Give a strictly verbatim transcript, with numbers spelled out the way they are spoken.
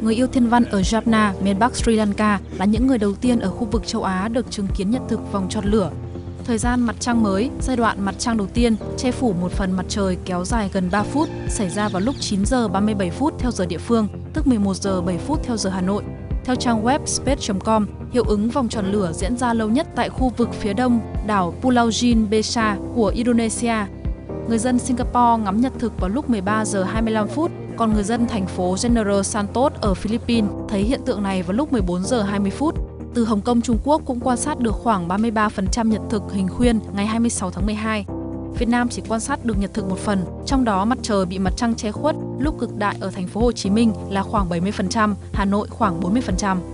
người yêu thiên văn ở Jaffna, miền Bắc Sri Lanka là những người đầu tiên ở khu vực châu Á được chứng kiến nhật thực vòng tròn lửa. Thời gian mặt trăng mới, giai đoạn mặt trăng đầu tiên, che phủ một phần mặt trời kéo dài gần ba phút, xảy ra vào lúc chín giờ ba mươi bảy phút theo giờ địa phương, tức mười một giờ bảy phút theo giờ Hà Nội. Theo trang web space chấm com, hiệu ứng vòng tròn lửa diễn ra lâu nhất tại khu vực phía đông đảo Pulau Jin Besar của Indonesia. Người dân Singapore ngắm nhật thực vào lúc mười ba giờ hai mươi lăm phút, còn người dân thành phố General Santos ở Philippines thấy hiện tượng này vào lúc mười bốn giờ hai mươi phút. Từ Hồng Kông, Trung Quốc cũng quan sát được khoảng ba mươi ba phần trăm nhật thực hình khuyên ngày hai mươi sáu tháng mười hai. Việt Nam chỉ quan sát được nhật thực một phần, trong đó mặt trời bị mặt trăng che khuất lúc cực đại ở thành phố Hồ Chí Minh là khoảng bảy mươi phần trăm, Hà Nội khoảng bốn mươi phần trăm.